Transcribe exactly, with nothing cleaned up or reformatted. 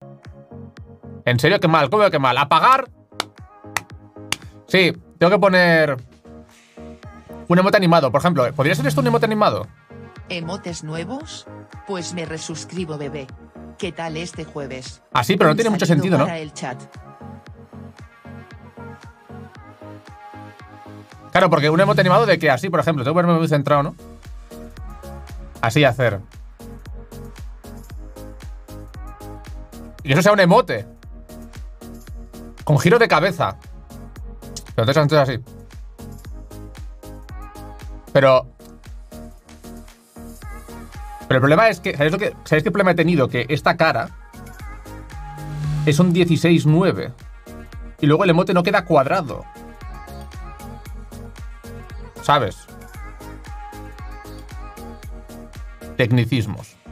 ¿En serio? Qué mal, ¿cómo que mal? ¿Apagar? Sí, tengo que poner un emote animado, por ejemplo. ¿Podría ser esto un emote animado? ¿Emotes nuevos? Pues me resuscribo, bebé. ¿Qué tal este jueves? Ah, sí, pero no Un tiene mucho saludo sentido, ¿no? para el chat. Claro, porque un emote animado de que así, por ejemplo, tengo que verme muy centrado, ¿no? Así hacer. Y eso sea un emote. Con giro de cabeza. Pero entonces antes así. Pero... Pero el problema es que... ¿Sabéis, lo que, ¿Sabéis qué problema he tenido? Que esta cara es un dieciséis nueve. Y luego el emote no queda cuadrado. ¿Sabes? Tecnicismos.